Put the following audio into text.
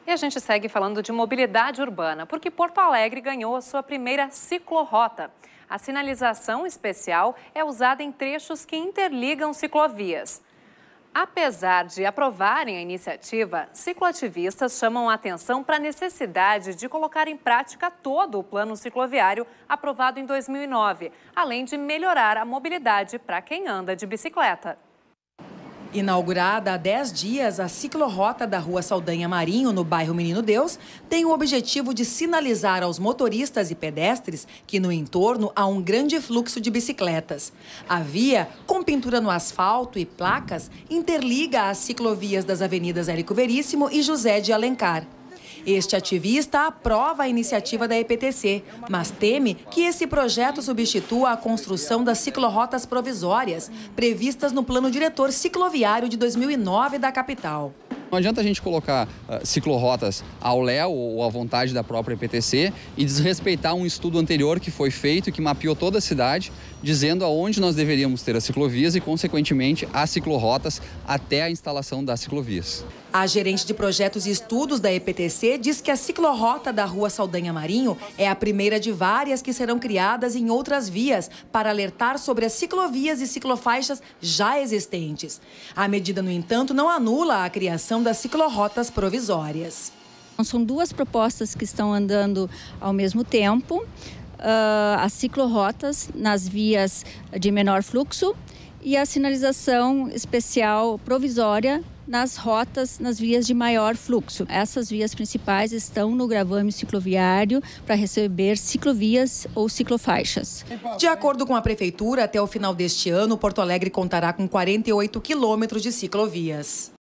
E a gente segue falando de mobilidade urbana, porque Porto Alegre ganhou a sua primeira ciclorrota. A sinalização especial é usada em trechos que interligam ciclovias. Apesar de aprovarem a iniciativa, cicloativistas chamam a atenção para a necessidade de colocar em prática todo o plano cicloviário aprovado em 2009, além de melhorar a mobilidade para quem anda de bicicleta. Inaugurada há 10 dias, a ciclorrota da Rua Saldanha Marinho, no bairro Menino Deus, tem o objetivo de sinalizar aos motoristas e pedestres que no entorno há um grande fluxo de bicicletas. A via, com pintura no asfalto e placas, interliga as ciclovias das avenidas Érico Veríssimo e José de Alencar. Este ativista aprova a iniciativa da EPTC, mas teme que esse projeto substitua a construção das ciclorrotas provisórias, previstas no Plano Diretor Cicloviário de 2009 da capital. Não adianta a gente colocar ciclorrotas ao léu ou à vontade da própria EPTC e desrespeitar um estudo anterior que foi feito e que mapeou toda a cidade, dizendo aonde nós deveríamos ter as ciclovias e, consequentemente, as ciclorrotas até a instalação das ciclovias. A gerente de projetos e estudos da EPTC diz que a ciclorrota da Rua Saldanha Marinho é a primeira de várias que serão criadas em outras vias para alertar sobre as ciclovias e ciclofaixas já existentes. A medida, no entanto, não anula a criação das ciclorrotas provisórias. São duas propostas que estão andando ao mesmo tempo. As ciclorrotas nas vias de menor fluxo e a sinalização especial provisória nas rotas, nas vias de maior fluxo. Essas vias principais estão no gravame cicloviário para receber ciclovias ou ciclofaixas. De acordo com a Prefeitura, até o final deste ano, Porto Alegre contará com 48 quilômetros de ciclovias.